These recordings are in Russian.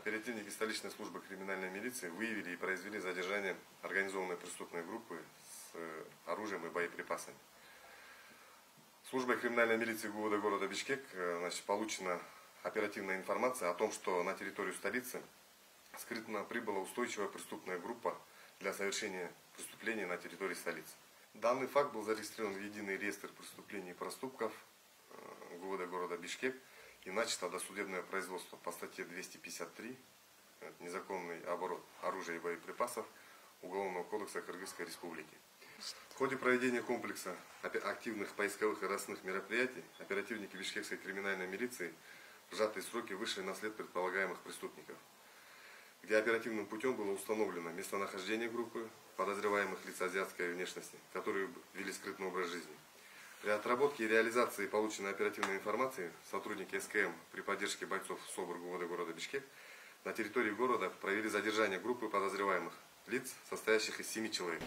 Оперативники столичной службы криминальной милиции выявили и произвели задержание организованной преступной группы с оружием и боеприпасами. Службой криминальной милиции города Бишкек получена оперативная информация о том, что на территорию столицы скрытно прибыла устойчивая преступная группа для совершения преступлений на территории столицы. Данный факт был зарегистрирован в единый реестр преступлений и проступков города Бишкек и начато досудебное производство по статье 253 «Незаконный оборот оружия и боеприпасов» Уголовного кодекса Кыргызской Республики. В ходе проведения комплекса активных поисковых и розыскных мероприятий оперативники бишкекской криминальной милиции в сжатые сроки вышли на след предполагаемых преступников, где оперативным путем было установлено местонахождение группы подозреваемых лиц азиатской внешности, которые вели скрытный образ жизни. При отработке и реализации полученной оперативной информации сотрудники СКМ при поддержке бойцов СОБР города Бишкек на территории города провели задержание группы подозреваемых лиц, состоящих из 7 человек.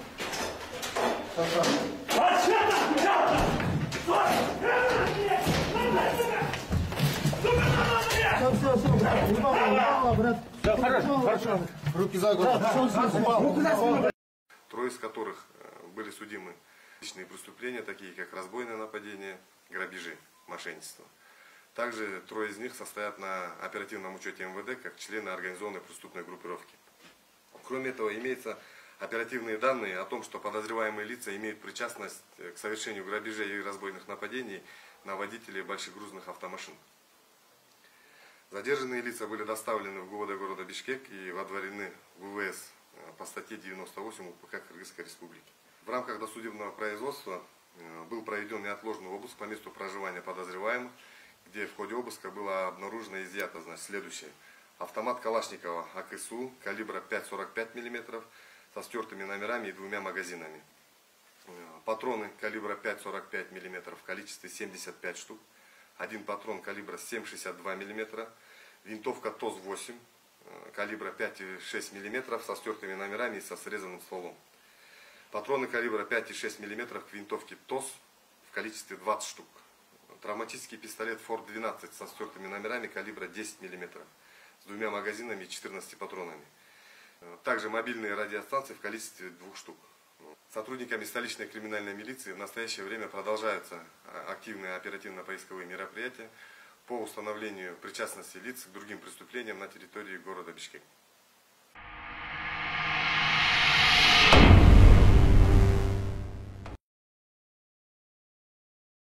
Хорошо. Руки за голову. Трое из которых были судимы личные преступления, такие как разбойное нападение, грабежи, мошенничество. Также трое из них состоят на оперативном учете МВД как члены организованной преступной группировки. Кроме этого, имеются оперативные данные о том, что подозреваемые лица имеют причастность к совершению грабежей и разбойных нападений на водителей большегрузных автомашин. Задержанные лица были доставлены в города Бишкек и водворены в ВВС по статье 98 УПК Кыргызской Республики. В рамках досудебного производства был проведен неотложный обыск по месту проживания подозреваемых, где в ходе обыска было обнаружено и изъято следующее. Автомат Калашникова АКСУ калибра 5,45 мм со стертыми номерами и 2 магазинами. Патроны калибра 5,45 мм в количестве 75 штук. Один патрон калибра 7,62 мм. Винтовка ТОС-8 калибра 5,6 мм со стертыми номерами и со срезанным стволом. Патроны калибра 5,6 мм к винтовке ТОС в количестве 20 штук. Травматический пистолет ФОР-12 со стертыми номерами калибра 10 мм с 2 магазинами и 14 патронами. Также мобильные радиостанции в количестве 2 штук. Сотрудниками столичной криминальной милиции в настоящее время продолжаются активные оперативно-поисковые мероприятия по установлению причастности лиц к другим преступлениям на территории города Бишкек.